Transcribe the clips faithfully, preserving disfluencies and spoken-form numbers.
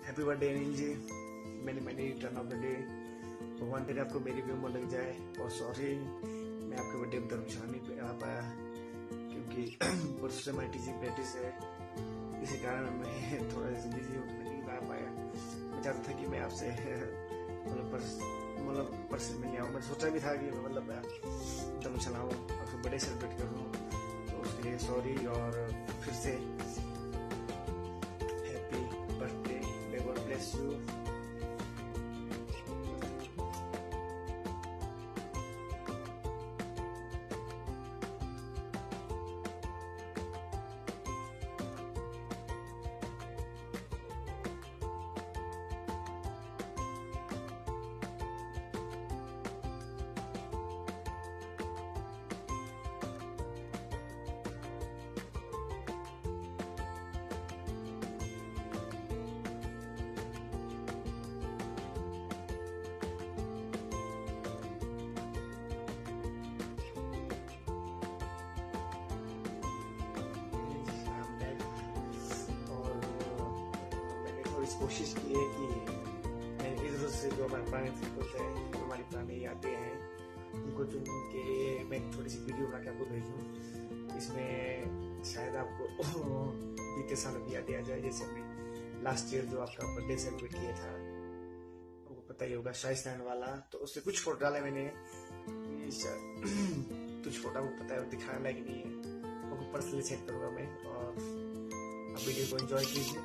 Happy birthday Anil ji, many many return of the day. भगवान करे आपको मेरी भी उम्र लग जाए। और सॉरी मैं आपके बर्थडे में धर्मशाला नहीं आ पाया क्योंकि परसों से हमारी टीचिंग प्रैक्टिस है, इसी कारण मैं थोड़ा सा बिजी हूँ, नहीं आ पाया। मैं चाहता था कि मैं आपसे मतलब पर्स मतलब पर्सन मिल आऊँ। मैं सोचा भी था कि मैं मतलब धर्मशाला हूँ आपको बर्थडे सेलिब्रेट करूँ, तो उसके लिए सॉरी। और फिर से happy birthday, may God bless you. कोशिश की है कि मैं इधर से जो हमारे पुराने फोटोज है, जो हमारी पुरानी यादें हैं, उनको चुन के मैं एक छोटी सी वीडियो बना के आपको भेजूँ। इसमें शायद आपको बीते साल की यादें आ जाए। जैसे हमने लास्ट ईयर जो आपका बर्थडे सेलिब्रेट किया था, आपको पता ही होगा, शाही स्टैंड वाला, तो उससे कुछ फोटो डाले मैंने। कुछ फोटो आपको पता है दिखाने लायक नहीं है, आपको पर्सनली चेक करूँगा मैं। और आप वीडियो को एंजॉय कीजिए।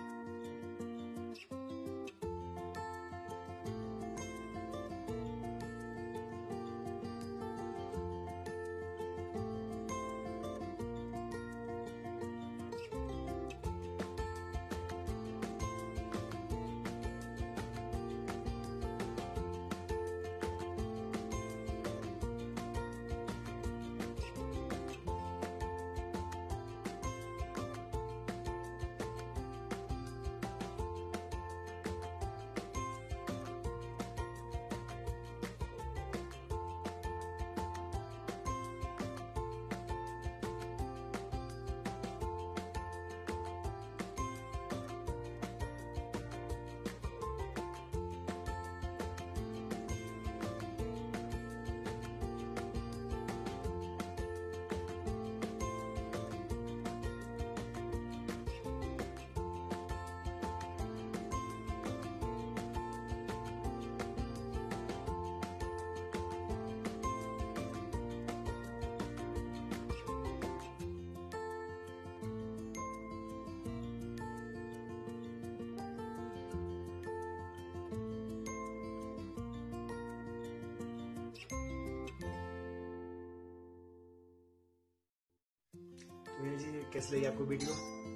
तो जी कैसे लगी आपको वीडियो?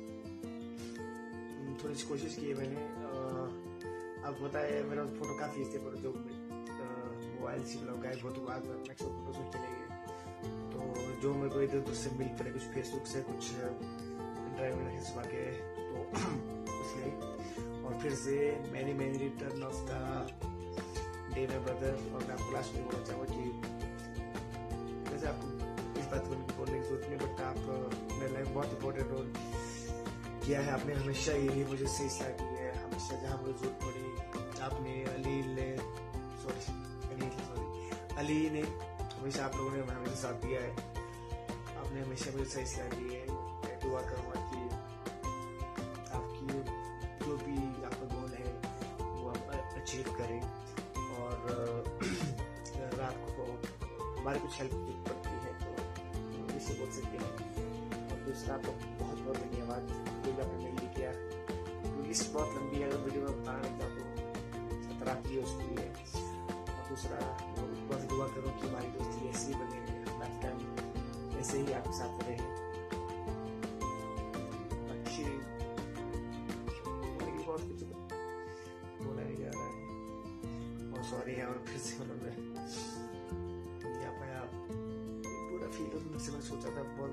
थोड़ी सी कोशिश की है मैंने। आपको पता है मेरा फोटो काफी इससे पर जो मोबाइल से लोग गायब हो तो बाद में मैक्सिमम फोटो शूट चले गए, तो जो मेरे को इधर उधर से मिल पड़े, कुछ फेसबुक से, कुछ ड्राइव में रखे सुबह के, तो इसलिए। और फिर से many many return of the day my brother. और मैं आपको लास्ट में बोलना चाहूँगा कि वैसे आपको इस बात को बोलने की जरूरत नहीं, बट आप मेरे लाइफ बहुत इंपॉर्टेंट रोल किया है। आपने हमेशा यही मुझे सही सलाह दी है, हमेशा जहाँ मुझे जरूरत पड़ी आपने अली ने सॉरी अली सॉरी अली ने हमेशा आप लोगों ने हमेशा साथ दिया है। आपने हमेशा मुझे सही सलाह दी है। मैं दुआ करूँगा कि आपकी जो भी आपका गोल है वो आप अचीव करें। और रात को हमारी कुछ हेल्प पड़ती है तो इससे बोल सकते हैं। और दूसरा आपको बहुत बहुत धन्यवाद जो भी आपने मेरे लिए किया, क्योंकि इस बहुत लंबी है, वीडियो में बताना नहीं था तो सत्रह की उसकी है। और दूसरा बस दुआ करो कि हमारी दोस्ती ऐसी बने रहे, लाइफ टाइम ऐसे ही आपके साथ रहे। अच्छी बहुत कुछ बोला नहीं जा रहा है, और सॉरी है। और फिर से उन्होंने पूरा फील हो से मैं सोचा था बहुत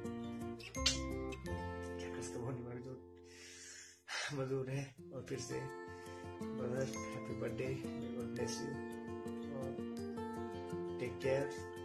क्या करते वो नहीं जो मजदूर है। और फिर से brother happy birthday, may God bless you और टेक केयर।